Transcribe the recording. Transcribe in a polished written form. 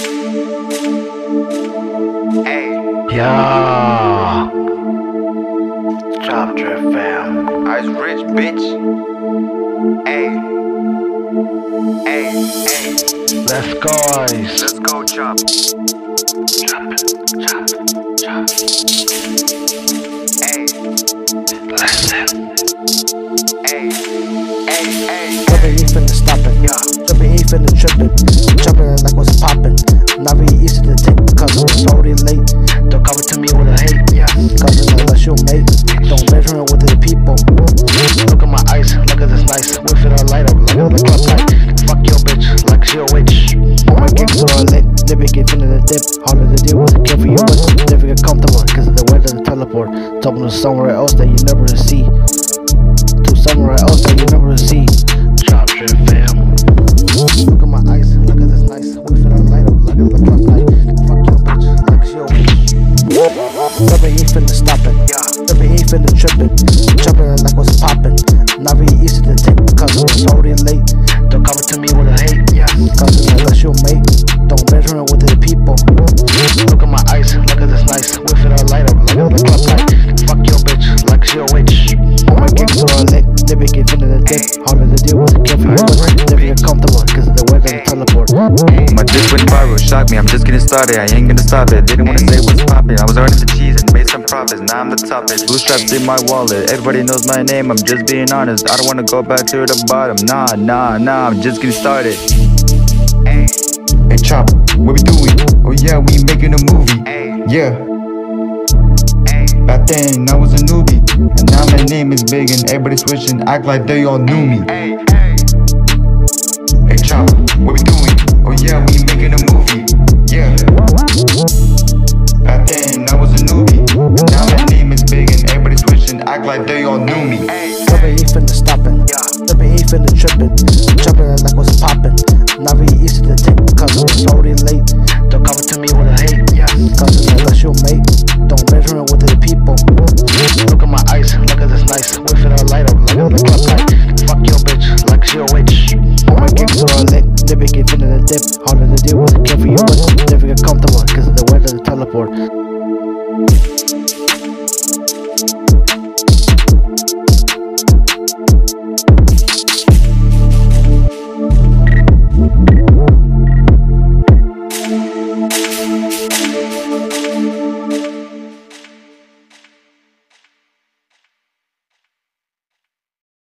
Yeah. Icedricchh fam. Icedricchh, bitch. Hey. Let's go, Ice. Let's go, Chop. Chop. Hey. Listen. Hey. Jumpin', he finna stop it. Jumpin', he finna trippin'. Jumpin' like what's poppin'. Not really easy to take, cause it was already late. Don't come to me with a hate, cause unless you mate. Don't measure it with the people. Look at my ice, look at this nice. Whip it all light up, like a club light. Fuck your bitch, like she a witch. All my gigs are all lit, never get into the dip. Harder to deal with, care for you, but never get comfortable, cause of the weather, the teleport. Talking to somewhere else that you never see. To somewhere else that you never see. Icedricch fam. Look at my ice, look at this nice. Whip it all light up, like a club light. Fuck your bitch, like she a witch. Jumpin', he finna stop it. Jumpin', he finna trippin'. Jumpin' like what's poppin'. Not really easy to take, cause it was already late. Don't come to me with a hate, cause unless you mate. Don't measure it with the people. Look at my ice, look at this nice. Whip it all light up, like a club light. Fuck your bitch, like she a witch. All my gigs are all lit, never get into the dip. Harder to deal with, care for you, but never get comfortable, cause of the weather, the teleport. My dick went viral, shocked me, I'm just getting started. I ain't gonna stop it, didn't wanna say what's poppin'. I was earning the cheese and made some profits, now I'm the topic. Bootstraps in my wallet, everybody knows my name, I'm just being honest. I don't wanna go back to the bottom, nah, I'm just getting started. Hey Chop, what we doing? Oh yeah, we making a movie. Yeah. Back then I was a newbie, and now my name is big and everybody switching, act like they all knew me. Hey Chop, what we doing? Oh yeah, we making a movie. Yeah. Back then I was a newbie, and now my name is big and everybody switching, act like they all knew me. Jumpin', he finna stop it. Jumpin', he finna trippin'. Jumpin' like what's poppin'. Not really easy to take, cause it was already late. Don't come to me with a hate, cause unless you mate. Don't measure it with the people. Look at my ice, look at this nice. Whip it all light up, like a club light. Fuck your bitch, like she a witch. All my gigs are all lit, never get into the dip. Harder to deal with, care for you, but never get comfortable, cause of the weather, the teleport.